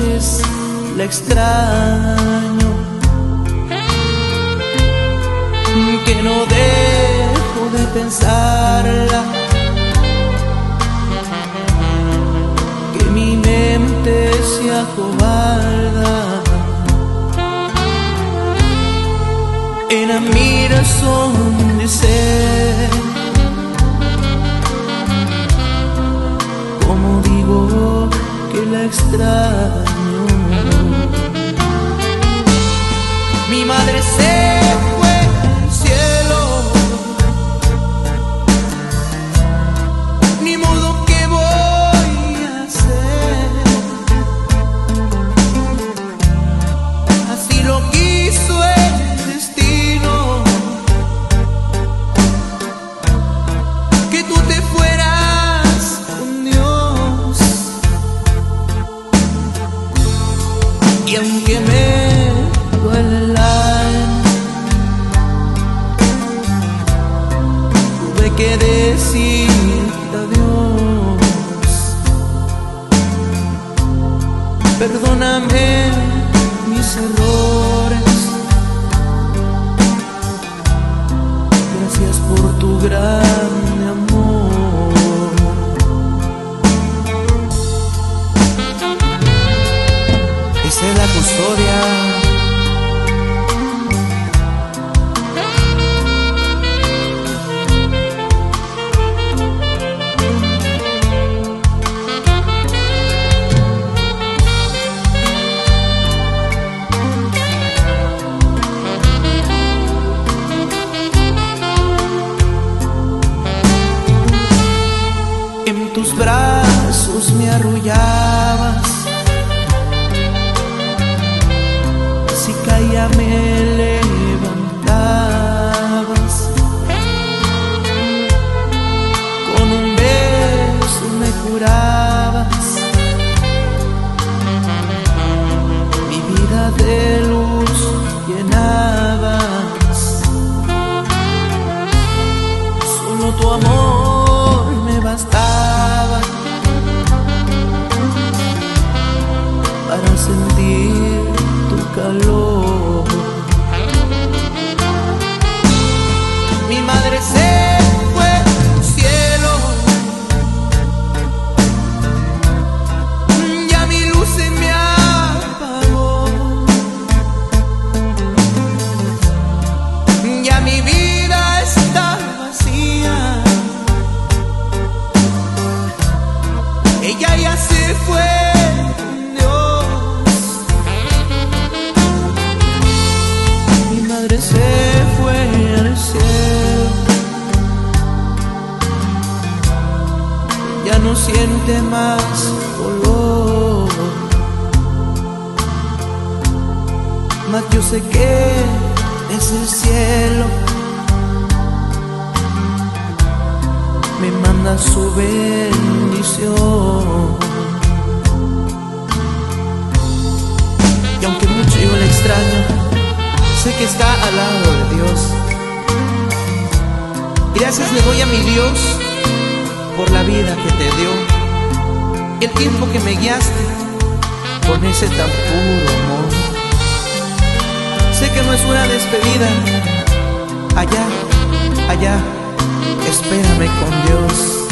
noches la extraño, que no dejo de pensarla, que mi mente se acobarda en la mirazón de ser. Como digo que la extraño, mi madre se fue al cielo, ni modo que voy a hacer, así lo quiso el destino, que tú te fueras con Dios. Y aunque me duele el alma, tuve que decirte adiós. Perdóname mis errores, gracias por tu grande amor. Esa es la custodia. En tus brazos me arrullabas, si caía me levantabas, con un beso me curabas, mi vida de luz llenabas. Solo tu amor me bastaba para sentir tu calor. Mi madre se fue al cielo, ya mi luz se me apagó, ya mi vida está vacía. Ella ya se fue con Dios. Mi madre se fue al cielo, ya no siente más dolor, mas yo sé que es el cielo, me manda su bendición. Y aunque mucho yo la extraño, sé que está al lado de Dios. Gracias le doy a mi Dios por la vida que te dio, el tiempo que me guiaste con ese tan puro amor. Sé que no es una despedida, allá, allá, espérame con Dios.